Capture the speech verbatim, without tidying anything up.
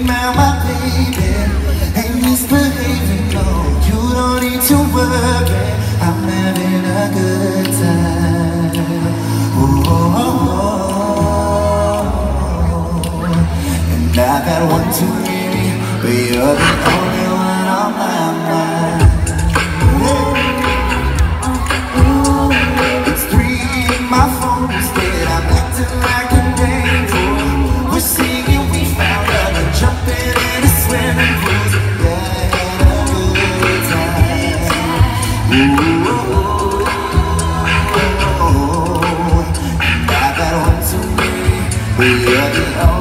now my baby ain't misbehaving, no. You don't need to worry, I'm having a good time. Ooh, oh, oh. And I got one too many, but you're the only one on my mind. It's three in my phone instead, I'm acting like a danger. We're singing, we found love and jumping in a swimming pool. Yeah, had a good time. Ooh, oh, oh, oh. And I got one too many, but you're the only